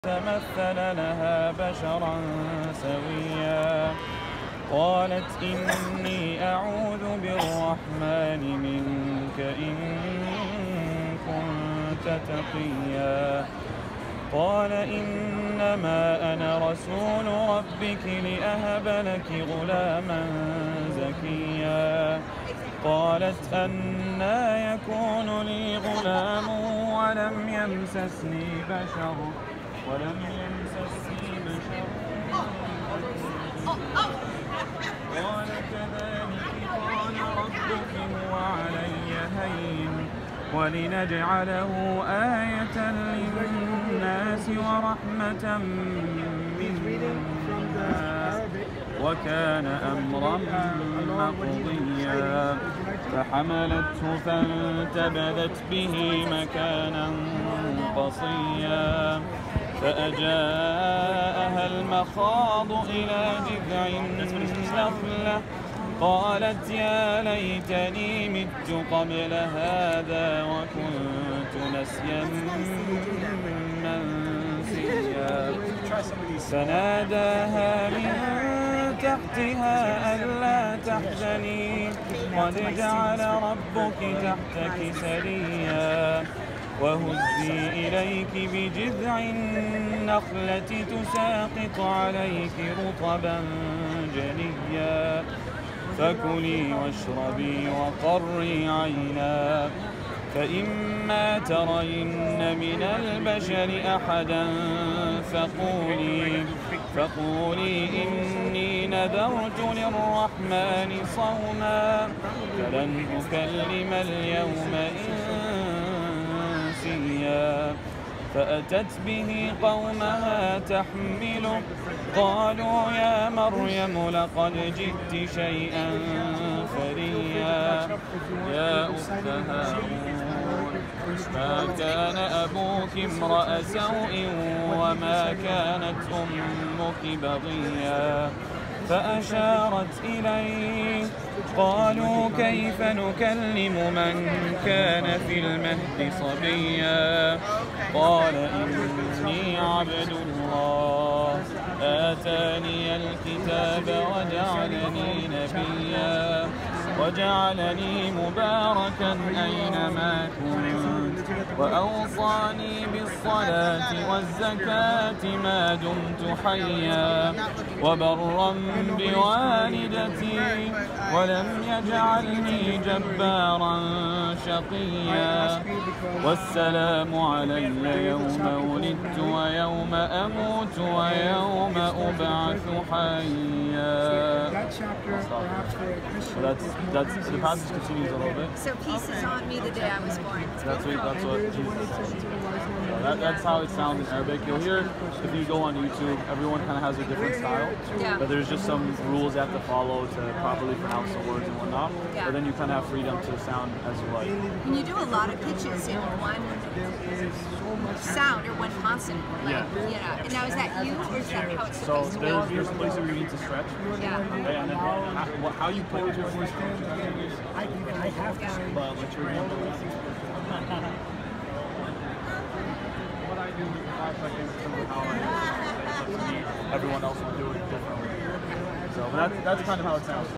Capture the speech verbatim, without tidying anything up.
تمثل لها بشرا سويا قالت إني أعوذ بالرحمن منك إن كنت تقيا قال إنما أنا رسول ربك لأهب لك غلاما زكيا قالت أنى يكون لي غلام ولم يمسسني بشر ولم يمسسني بشر قال كذلك قال ربك هو علي هين ولنجعله آية للناس ورحمة منا وكان أمرا مقضيا فحملته فانتبذت به مكانا قصيا فأجاءها المخاض إلى جذع النخلة قالت يا ليتني مت قبل هذا وكنت نسيا منسيا فناداها من تحتها ألا تحزني قد جعل ربك تحتك سريا وهزي إليك بجذع النخلة تساقط عليك رطبا جنيا فكلي واشربي وقري عينا فإما ترين من البشر أحدا فقولي فقولي إني نذرت للرحمن صوما فلن أكلم اليوم إنسيا فأتت به قومها تحمله قالوا يا مريم لقد جئت شيئا فريا يا أخت هارون ما كان أبوك امرأ سوء وما كانت أمك بغيا فأشارت إليه قالوا كيف نكلم من كان في المهد صبيا قال إني عبد الله آتاني الكتاب وجعلني نبيا وجعلني مباركا أينما كنت وأوصاني بالصلاة والزكاة ما دمت حيا وبرا بوالدتي ولم يجعلني جبارا شقيا والسلام علي يوم ولدت ويوم أموت ويوم أبعث حيا. That's, that's, the passage continues a little bit. So peace is on me the day I was born. That's what, that's what Jesus said. So that, that's how it sounds in Arabic. You'll hear, if you go on YouTube, everyone kind of has a different style. Yeah. But there's just some rules you have to follow to properly pronounce the words and whatnot. Yeah. But then you kind of have freedom to sound as you like. And you do a lot of pitches in one sound or one consonant. Like, Yeah. You know. Now is that you or is that how it's So supposed to be? there's, there's places where you need to stretch. Yeah. Okay, and then how, what, how you play with your voice. I, I have to say, But what's your number? What I do in five seconds is how I everyone else will do it differently. So that's, that's kind of how it sounds.